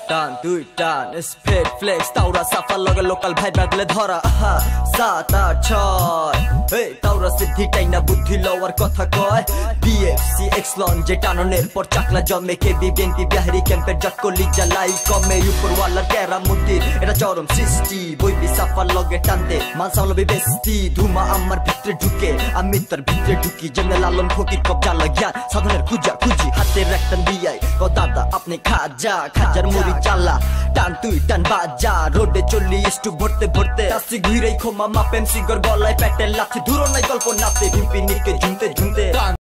টান দুই টান স্পিড ফ্লেক্স তাওরা সাফা লগে লোকাল ভাই বাগলে ধরা 7 8 6 এই তাওরা সিদ্ধি টাইনা বুদ্ধি লওয়ার কথা কয় বিএফসি এক্সলন যে টাননের পর চাকলা জমে কেবি বিএনপি বিহারি ক্যাম্পের জটকলি জ্বালাই কমে উপরওয়ালার কেরামতির এটা চরম সৃষ্টি বইবি সাফা লগে টানতে মাল সামলবি বেস্তি ধুমা আমার ভিতরে ঢুকে আমি তার ভিতরে ঢুকি যেমন লালন ফকির কবজা লাগিয়া সাধনের খুঁজা খুঁজি হাতের একটা দিয়াই ও দাদা আপনি খাজার মুড়ি চালা টান তুই টান বাজা রোডে চললি স্টু ভরতে ভরতে আসি ঘুরেই খোমা মাপেন সিগর গলায় প্যাটেল লাথি ধুরো নাই গল্প নাতে ভিম্পি নিকে ঝুমতে ঝুমতে